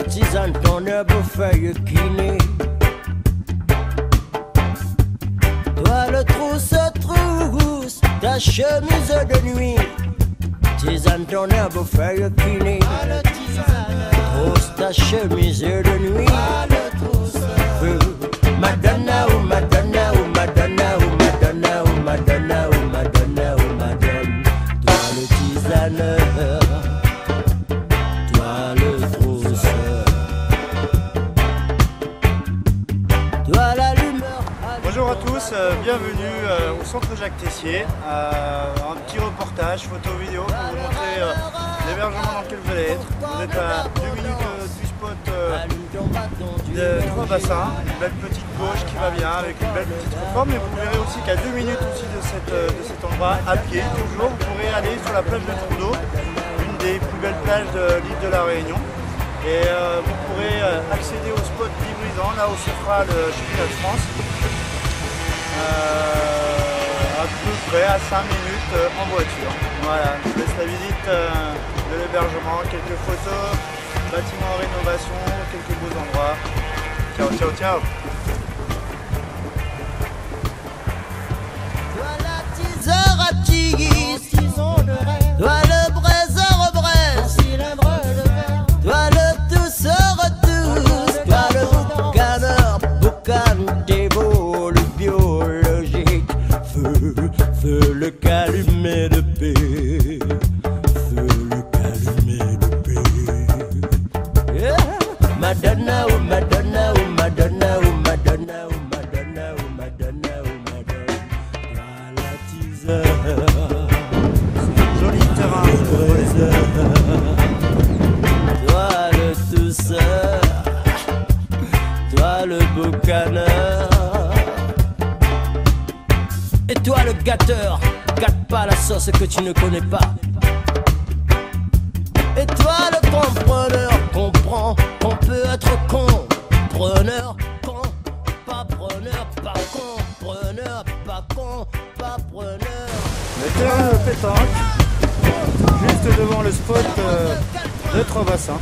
tisane, ton herbe aux feuilles kiné. Toi le trousse, ta chemise de nuit. Tisane, ton herbe aux feuilles kiné. Trousse ta chemise de nuit. Madonna, oh Madonna, oh Madonna, oh Madonna, oh Madonna, oh Madonna, oh Madonna. Toi le tisaneur, toi le trousseur, toi la lumière. Bonjour à tous, bienvenue au centre Jacques Tessier. Un petit reportage photo-vidéo pour vous montrer l'hébergement dans lequel vous allez être. Vous êtes à 2 minutes du spot de Trois Bassins, une belle petite gauche qui va bien avec une belle petite réforme, mais vous verrez aussi qu'à 2 minutes aussi de cet endroit, à pied toujours, vous pourrez aller sur la plage de Trudeau, une des plus belles plages de l'île de la Réunion. Et vous pourrez accéder au spot d'Ivry-Brisant, là où se fera le championnat de France. À peu près à 5 minutes en voiture. Voilà, je vous laisse la visite de l'hébergement, quelques photos, bâtiments en rénovation, quelques beaux endroits. Ciao, ciao, ciao. Toi la tiseur à tisse, toi le braiseur braise, toi le tousseur tousse, toi le boucaneur boucane des veaux, le biologique, feu le calumet de paix, feu le calumet de paix. Yeah. Madonna, oh Madonna, oh Madonna, oh Madonna, oh Madonna, oh Madonna, oh Madonna, toi la tiseur, Joli terrain pour les toi le tousseur, toi le boucaneur, et toi le gâteur, gâte pas la sauce que tu ne connais pas. Et toi le compreneur, comprends qu'on peut être con, preneur, con, pas preneur, pas con, preneur, pas con, pas preneur. Le terrain de pétanque, juste devant le spot de Trois Bassins.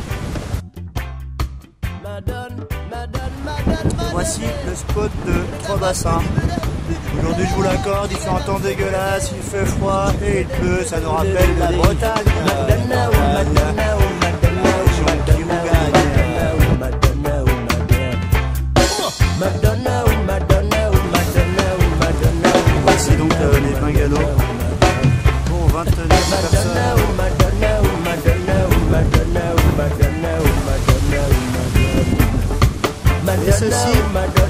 Voici le spot de Trois Bassins. Aujourd'hui je vous l'accorde, il fait un temps dégueulasse, il fait froid et il pleut, ça nous rappelle la Bretagne. Madonna, oh Madonna, oh Madonna, oh Madonna, oh Madonna, oh Madonna, Madonna, oh Madonna, oh Madonna, oh Madonna. Voici donc les bungalows pour 29 personnes. Madonna, oh Madonna, oh Madonna, oh Madonna, oh Madonna, oh Madonna, oh Madonna. Et ceci